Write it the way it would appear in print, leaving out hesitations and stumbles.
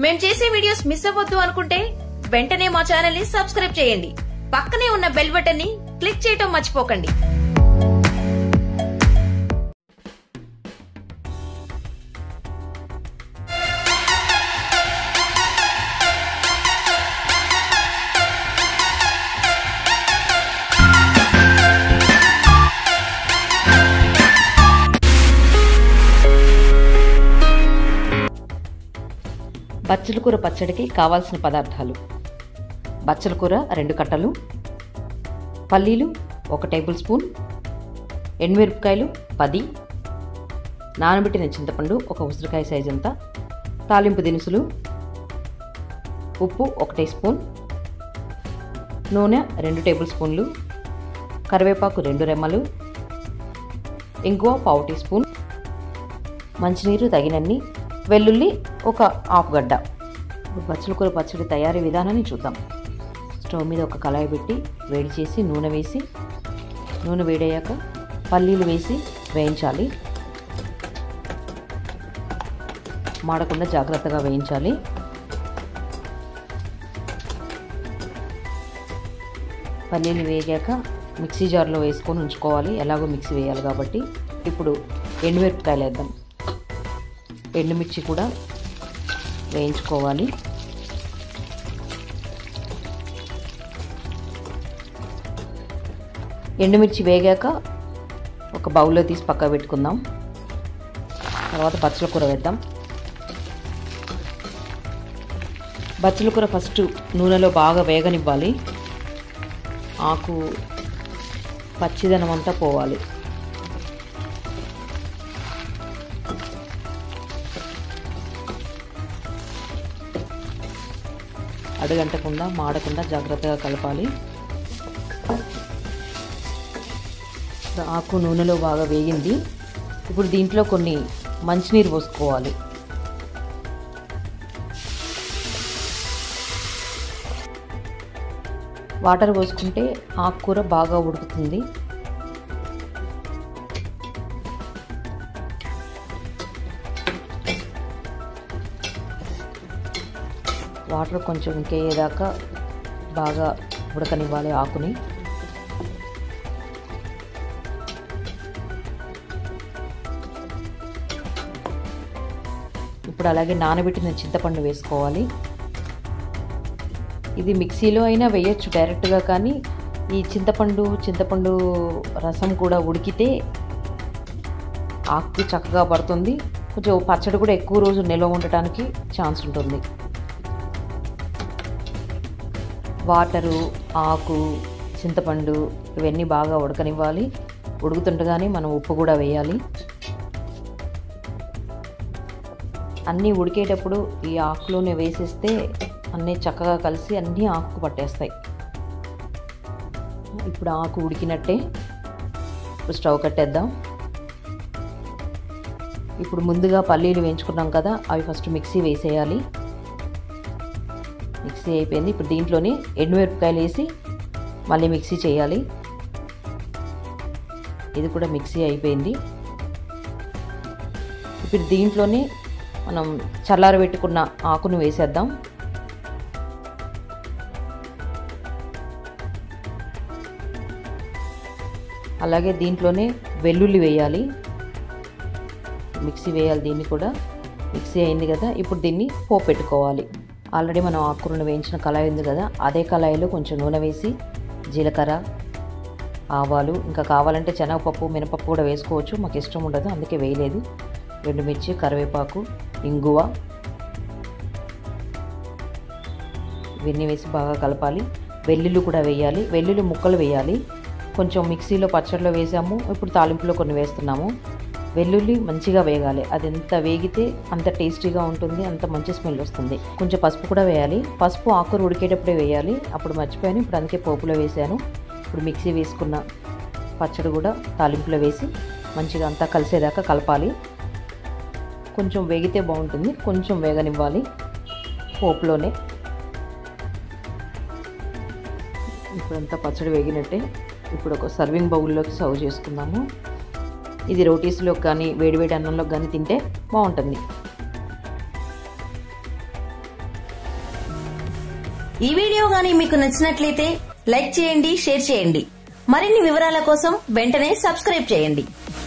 మేము చేసే videos miss అవ్వద్దు అనుకుంటే వెంటనే మా ఛానల్ ని సబ్స్క్రైబ్ చేయండి. పక్కనే ఉన్న బెల్ బటన్ ని క్లిక్ చేయటం మర్చిపోకండి. బచ్చల కూర పచ్చడికి కావాల్సిన పదార్థాలు: బచ్చల కూర 2 కట్టలు, పల్లీలు 1 టేబుల్ స్పూన్, ఎండుమిరపకాయలు 10, నానబెట్టిన చింతపండు 1 ఉసిరికాయ సైజ్ అంతా, తాలింపు దినుసులు, ఉప్పు 1 టీ స్పూన్, నూనె 2 టేబుల్ స్పూన్లు, కరివేపాకు 2 రెమ్మలు, ఇంగువ 1/2 టీ స్పూన్, మంచినీరు తగినన్ని, వెల్లుల్లి 1 హాఫ్ గడ్డ. ఇప్పుడు బచ్చల కూర పచ్చడి తయారీ విధానాన్ని చూద్దాం. స్టవ్ మీద ఒక కళాయి పెట్టి వేడి చేసి నూనె వేసి, నూనె వేడయ్యాక పల్లీలు వేసి వేయించాలి. మాడకుండా జాగ్రత్తగా వేయించాలి. పల్లీలు వేగాక మిక్సీ జార్లో వేసుకొని ఉంచుకోవాలి. ఎలాగో మిక్సీ వేయాలి కాబట్టి. ఇప్పుడు ఎండుమిరపకాయలు వేద్దాం. ఎండుమిర్చి కూడా వేయించుకోవాలి. ఎండుమిర్చి వేగాక ఒక బౌల్లో తీసి పక్క పెట్టుకుందాం. తర్వాత బచ్చల కూర వేద్దాం. బచ్చల కూర ఫస్ట్ నూనెలో బాగా వేగనివ్వాలి. ఆకు పచ్చిదనం అంతా పోవాలి. అడుగంటకుండా మాడకుండా జాగ్రత్తగా కలపాలి. ఆకు నూనెలో బాగా వేగింది. ఇప్పుడు దీంట్లో కొన్ని మంచినీరు పోసుకోవాలి. వాటర్ పోసుకుంటే ఆకుకూర బాగా ఉడుకుతుంది. వాటర్ కొంచెం ఇంకేదాకా బాగా ఉడకనివ్వాలి ఆకుని. ఇప్పుడు అలాగే నానబెట్టిన చింతపండు వేసుకోవాలి. ఇది మిక్సీలో అయినా వేయచ్చు డైరెక్ట్గా, కానీ ఈ చింతపండు రసం కూడా ఉడికితే ఆకు చక్కగా పడుతుంది. కొంచెం పచ్చడి కూడా ఎక్కువ రోజు నిల్వ ఉండటానికి ఛాన్స్ ఉంటుంది. వాటరు, ఆకు, చింతపండు ఇవన్నీ బాగా ఉడకనివ్వాలి. ఉడుకుతుండగానే మనం ఉప్పు కూడా వేయాలి. అన్నీ ఉడికేటప్పుడు ఈ ఆకులోనే వేసేస్తే అన్నీ చక్కగా కలిసి అన్నీ ఆకు పట్టేస్తాయి. ఇప్పుడు ఆకు ఉడికినట్టే. ఇప్పుడు స్టవ్ కట్టేద్దాం. ఇప్పుడు ముందుగా పల్లీలు వేయించుకున్నాం కదా, అవి ఫస్ట్ మిక్సీ వేసేయాలి. మిక్సీ అయిపోయింది. ఇప్పుడు దీంట్లోనే ఎండుమిరపకాయలు వేసి మళ్ళీ మిక్సీ చేయాలి. ఇది కూడా మిక్సీ అయిపోయింది. ఇప్పుడు దీంట్లోనే మనం చల్లారబెట్టుకున్న ఆకును వేసేద్దాం. అలాగే దీంట్లోనే వెల్లుల్లి వేయాలి. మిక్సీ వేయాలి. దీన్ని కూడా మిక్సీ అయింది కదా. ఇప్పుడు దీన్ని పోపు పెట్టుకోవాలి. ఆల్రెడీ మనం ఆకుకూరను వేయించిన కళాయి ఉంది కదా, అదే కళాయిలో కొంచెం నూనె వేసి జీలకర్ర, ఆవాలు, ఇంకా కావాలంటే శనగపప్పు, మినపప్పు కూడా వేసుకోవచ్చు. మాకు ఇష్టం ఉండదు అందుకే వేయలేదు. ఎండుమిర్చి, కరివేపాకు, ఇంగువ ఇవన్నీ వేసి బాగా కలపాలి. వెల్లుల్లి కూడా వేయాలి. వెల్లుల్లి ముక్కలు వేయాలి. కొంచెం మిక్సీలో పచ్చడిలో వేసాము, ఇప్పుడు తాలింపులో కొన్ని వేస్తున్నాము. వెల్లుల్లి మంచిగా వేగాలి. అది ఎంత వేగితే అంత టేస్టీగా ఉంటుంది, అంత మంచి స్మెల్ వస్తుంది. కొంచెం పసుపు కూడా వేయాలి. పసుపు ఆకుకూర ఉడికేటప్పుడే వేయాలి. అప్పుడు మర్చిపోయాను, ఇప్పుడు అందుకే పోపులో వేసాను. ఇప్పుడు మిక్సీ వేసుకున్న పచ్చడి కూడా తాలింపులో వేసి మంచిగా అంతా కలిసేదాకా కలపాలి. కొంచెం వేగితే బాగుంటుంది, కొంచెం వేగనివ్వాలి పోపులోనే. ఇప్పుడంతా పచ్చడి వేగినట్టే. ఇప్పుడు ఒక సర్వింగ్ బౌల్లోకి సర్వ్ చేసుకుందాము. ఇది రోటీస్లో కానీ వేడివేడి అన్నంలో కానీ తింటే బాగుంటుంది. ఈ వీడియో గానీ మీకు నచ్చినట్లయితే లైక్ చేయండి, షేర్ చేయండి. మరిన్ని వివరాల కోసం వెంటనే సబ్స్క్రైబ్ చేయండి.